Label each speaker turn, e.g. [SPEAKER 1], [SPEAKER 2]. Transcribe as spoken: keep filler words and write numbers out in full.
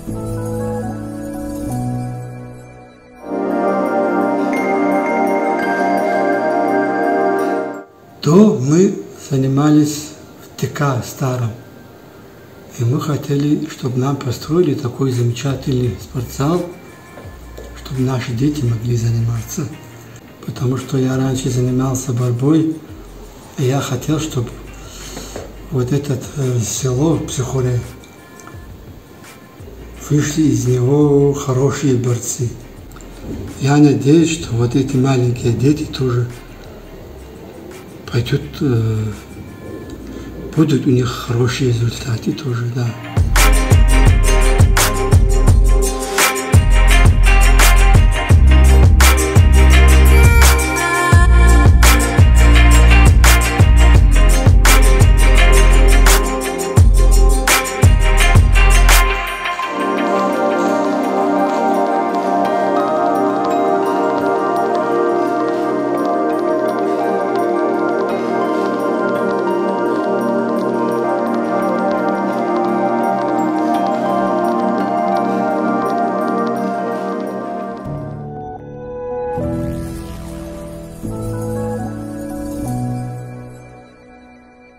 [SPEAKER 1] То мы занимались в ТК старом. И мы хотели, чтобы нам построили такой замечательный спортзал, чтобы наши дети могли заниматься. Потому что я раньше занимался борьбой, и я хотел, чтобы вот это э, село Психоле, вышли из него хорошие борцы. Я надеюсь, что вот эти маленькие дети тоже пойдут, э, будут у них хорошие результаты тоже, да.